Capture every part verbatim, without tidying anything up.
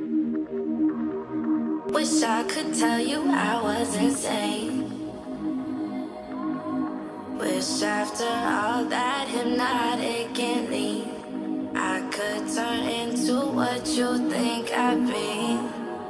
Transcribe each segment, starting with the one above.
Wish I could tell you I was insane. Wish after all that hypnotic and lean, I could turn into what you think I'd be.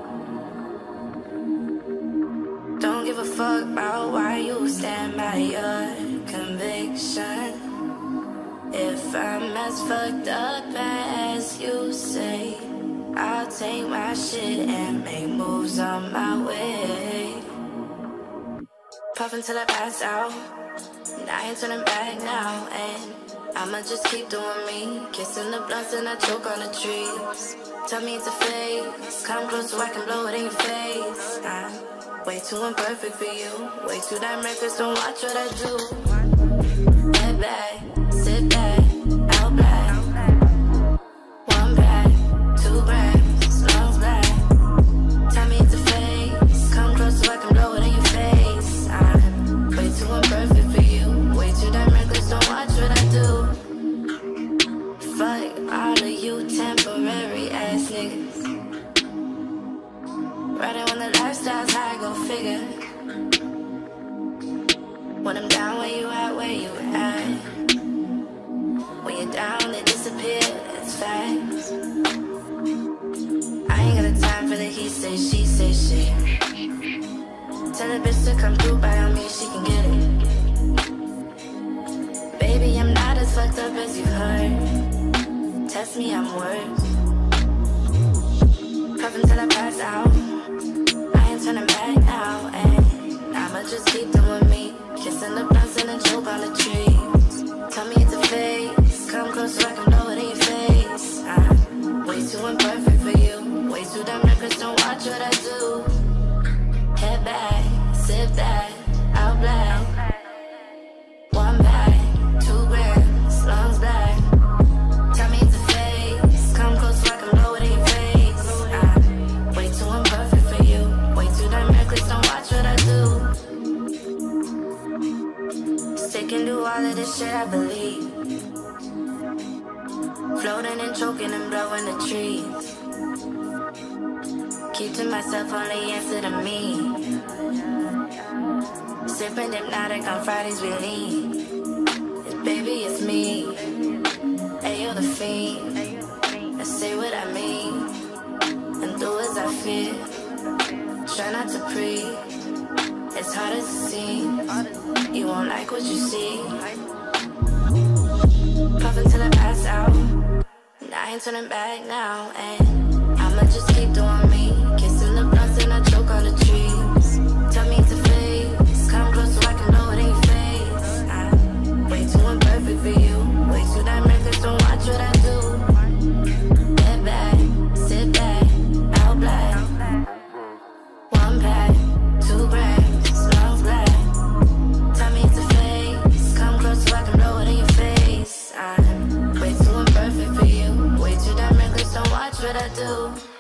Don't give a fuck about why you stand by your conviction. If I'm as fucked up as you say, I'll take my shit and make moves on my way. Puffin' till I pass out, and I ain't turning back now. And I'ma just keep doing me, kissing the blunts and I choke on the trees. Tell me it's a phase, come close so I can blow it in your face. I'm way too imperfect for you, way too damn reckless, don't watch what I do. Head back, sit back, out black. One back, two grams, lungs black. Tell me it's a phase, come close so I can blow it in your face. I'm way too imperfect for you, way too damn reckless, don't watch what I do. Fuck all of you temporary ass niggas. Riding when the lifestyle's high, go figure. When I'm down, where you at, where you at? When you're down, they disappear, it's facts. I ain't got the time for the he say, she say shit. Tell a bitch to come through, by all means, she can get it. Baby, I'm not as fucked up as you heard. Test me, I'm worse. Puffin' till I pass out, I ain't turning back now. And I'ma just keep doing me, kissing the blunts and then choke on the trees. Tell me it's a phase, come close so I can blow it in your face. I'm way too imperfect for you, way too damn reckless, don't watch what I do. Head back, sit back, out black. One bag, two grams, lungs black. Tell me it's a phase, come close so I can blow it in your face. I'm way too imperfect for you, way too damn reckless, don't watch what I do. Sticking to all of this shit I believe, floating and choking and blowing the trees. Keep to myself, only answer to me. Sipping hypnotic on Fridays we lean. It's baby, it's me. Ayo, the fiend. I say what I mean and do as I feel. Try not to breathe, it's hard as it seems. You won't like what you see. Puffin' till I pass out, and I ain't turning back now. And I'ma just keep doing me, kissing the blunts and I choke on the trees. Tell me it's a phase, come close so I can blow it in your face. I'm way too imperfect for you, way too damn reckless, don't watch what I do. Head back, sit back, out black. One pack, two grams, lungs black. Tell me it's a phase, come close so I can blow it in your face. I'm way too imperfect for you, way too damn reckless, don't watch what I do.